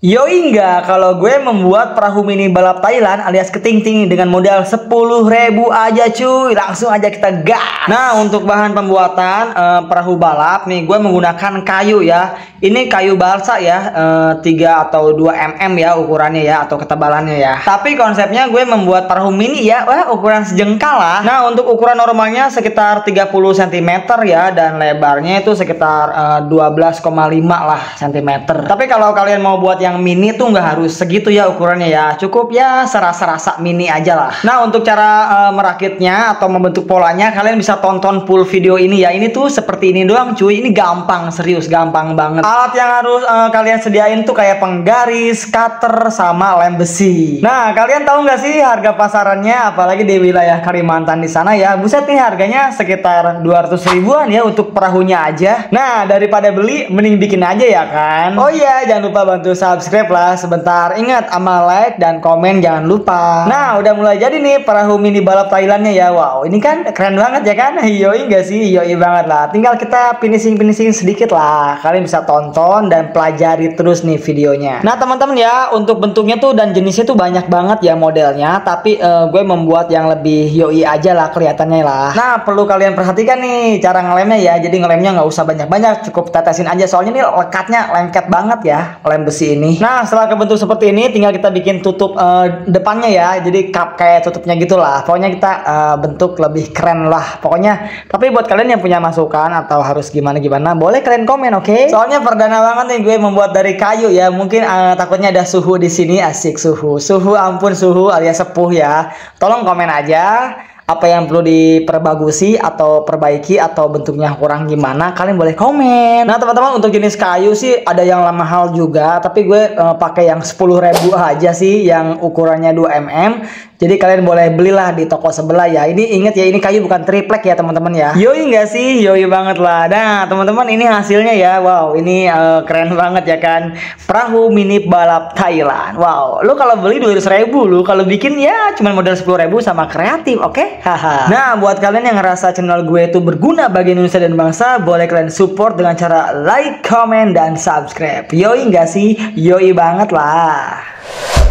Yoi enggak kalau gue membuat perahu mini balap Thailand alias keting-ting dengan modal 10.000 aja cuy. Langsung aja kita gas. Nah, untuk bahan pembuatan perahu balap nih gue menggunakan kayu ya. Ini kayu balsa ya, 3 atau 2 mm ya ukurannya ya, atau ketebalannya ya. Tapi konsepnya gue membuat perahu mini ya, ukuran sejengkal lah. Nah, untuk ukuran normalnya sekitar 30 cm ya, dan lebarnya itu sekitar 12,5 lah cm. Tapi kalau kalian mau buat yang mini tuh nggak harus segitu ya ukurannya ya, cukup ya serasa-rasa mini aja lah. Nah, untuk cara merakitnya atau membentuk polanya kalian bisa tonton full video ini ya. Ini tuh seperti ini doang cuy, ini gampang, serius gampang banget. Alat yang harus kalian sediain tuh kayak penggaris, cutter, sama lem besi. Nah, kalian tahu nggak sih harga pasarannya, apalagi di wilayah Kalimantan di sana ya, buset nih harganya sekitar 200 ribuan ya untuk perahunya aja. Nah, daripada beli mending bikin aja ya kan. Oh iya, jangan lupa bantu subscribe lah sebentar. Ingat, sama like dan komen jangan lupa. Nah, udah mulai jadi nih perahu mini balap Thailandnya ya. Wow, ini kan keren banget ya kan. Yoi nggak sih? Yoi banget lah. Tinggal kita finishing sedikit lah. Kalian bisa tonton dan pelajari terus nih videonya. Nah, teman-teman ya, untuk bentuknya tuh dan jenisnya tuh banyak banget ya modelnya. Tapi gue membuat yang lebih yoi aja lah kelihatannya lah. Nah, perlu kalian perhatikan nih cara ngelemnya ya. Jadi ngelemnya nggak usah banyak-banyak, cukup tetesin aja. Soalnya nih lekatnya lengket banget ya lem besi ini. Nah, setelah kebentuk seperti ini tinggal kita bikin tutup depannya ya. Jadi kayak tutupnya gitulah. Pokoknya kita bentuk lebih keren lah pokoknya. Tapi buat kalian yang punya masukan atau harus gimana boleh kalian komen, oke? Soalnya perdana banget nih gue membuat dari kayu ya. Mungkin takutnya ada suhu di sini. Asik, suhu ampun, suhu alias sepuh ya. Tolong komen aja apa yang perlu diperbagusi atau perbaiki atau bentuknya kurang gimana, kalian boleh komen. Nah, teman-teman, untuk jenis kayu sih ada yang mahal juga, tapi gue pakai yang 10.000 aja sih, yang ukurannya 2 mm. Jadi kalian boleh belilah di toko sebelah ya. Ini inget ya, ini kayu bukan triplek ya teman-teman ya. Yoi nggak sih? Yoi banget lah. Nah, teman-teman, ini hasilnya ya. Wow, ini keren banget ya kan. Perahu mini balap Thailand. Wow, lu kalau beli 200.000, lu kalau bikin ya cuma modal 10.000 sama kreatif, oke? Haha. Nah, buat kalian yang ngerasa channel gue itu berguna bagi Indonesia dan bangsa, boleh kalian support dengan cara like, comment, dan subscribe. Yoi nggak sih? Yoi banget lah.